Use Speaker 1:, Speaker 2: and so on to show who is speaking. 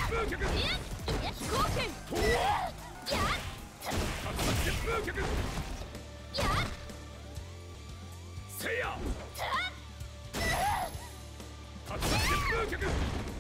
Speaker 1: せいや竜巻旋風脚